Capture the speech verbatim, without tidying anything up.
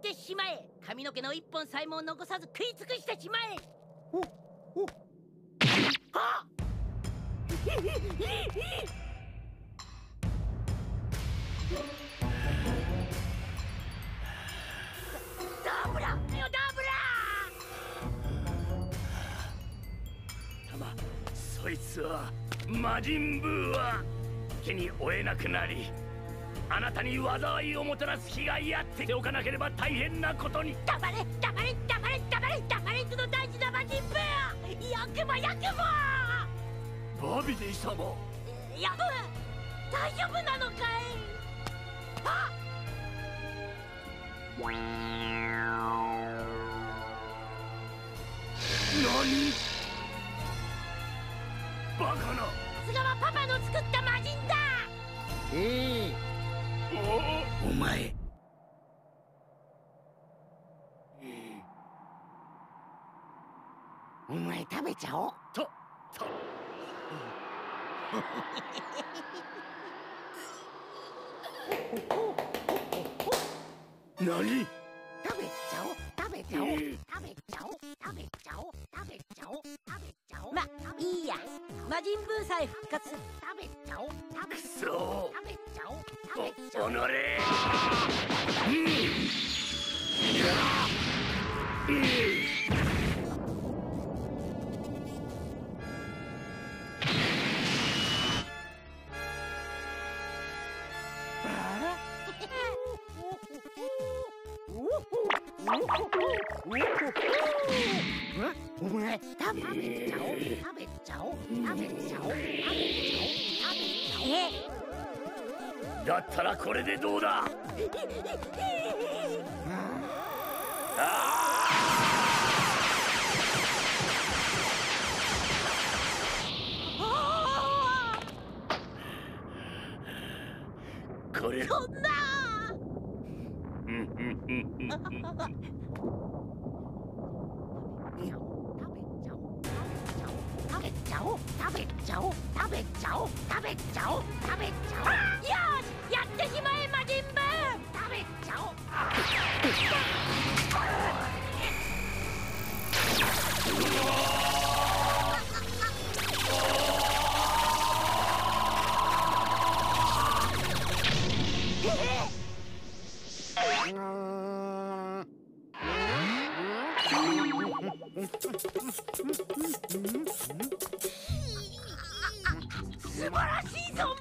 ってしまえ。髪の毛の一本さえも残さず食い尽くしてしまえ。 おおはっダブラよダブラたま、そいつは魔人ブーは手に負えなくなり、あなたに災いをもたらす日がやっておかなければ大変なことに。 黙れ黙れ黙れ黙れ黙れ、その大事な魔人ブー。役場役場バビディ様、 役場大丈夫なのかい。あっ何バカな。 さすがはパパの作った魔人だ。 ええおお前お前食べちゃおう。 たた何。 食べちゃおう食べちゃおう食べちゃおう食べちゃおう食べちゃおう食べちゃおう食べちゃおう。 まいいや、魔人ブーさえ復活。 食べちゃおう食べくちゃおうそ食べちゃおう食おべちゃおう。 おのれ。 お前食べちゃおう食べちゃおう食べちゃおう食べちゃおう食べちゃおう。 えだったらこれでどうだ。これそんな食べちゃおう食べちゃおう食べちゃおう食べちゃおう食べちゃおう。 よし、やってしまえ魔人ブー。 食べちゃおう。 素晴らしいぞ。